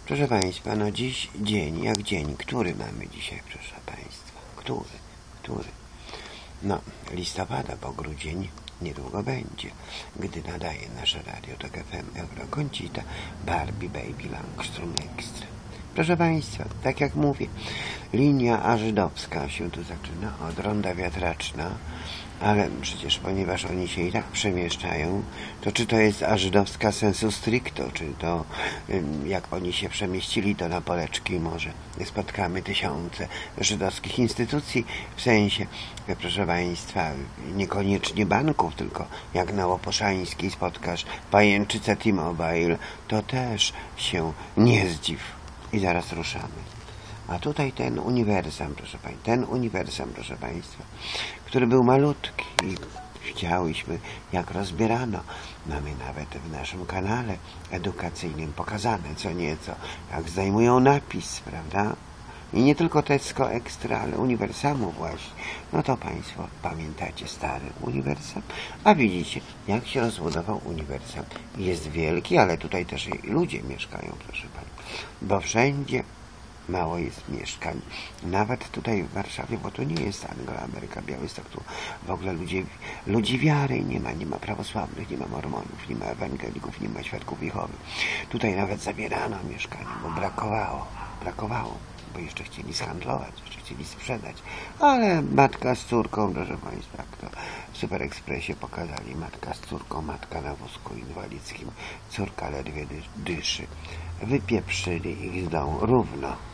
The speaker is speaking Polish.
Proszę Państwa, no dziś dzień jak dzień. Który mamy dzisiaj, proszę Państwa? Który? No, listopada, bo grudzień niedługo będzie, gdy nadaje nasze radio TOK FM Euroconsita Barbie Baby Langstrom Extra. Proszę Państwa, tak jak mówię, linia żydowska się tu zaczyna od Ronda Wiatraczna, ale przecież ponieważ oni się i tak przemieszczają, to czy to jest żydowska sensu stricto, czy to jak oni się przemieścili, to na Poleczki może spotkamy tysiące żydowskich instytucji, w sensie, proszę Państwa, niekoniecznie banków, tylko jak na Łoposzańskiej spotkasz pajęczycę T-Mobile, to też się nie zdziw. I zaraz ruszamy. A tutaj ten uniwersam, proszę Państwa, który był malutki i widziałyśmy, jak rozbierano. Mamy nawet w naszym kanale edukacyjnym pokazane co nieco, jak zdejmują napis, prawda? I nie tylko Tesco Extra, ale uniwersamu właśnie. No to Państwo pamiętacie stary uniwersam, a widzicie, jak się rozbudował uniwersam. Jest wielki, ale tutaj też ludzie mieszkają, proszę Państwa, bo wszędzie mało jest mieszkań. Nawet tutaj w Warszawie, bo to nie jest Anglo-Ameryka, Białystok, tu w ogóle ludzi wiary nie ma prawosławnych, nie ma mormonów, nie ma ewangelików, nie ma świadków Jehowy. Tutaj nawet zabierano mieszkania, bo brakowało, bo jeszcze chcieli zhandlować, jeszcze chcieli sprzedać. Ale matka z córką, proszę Państwa, jak to w Super Expressie pokazali, matka z córką, matka na wózku inwalidzkim, córka ledwie dyszy. Wypieprzyli ich z domu równo.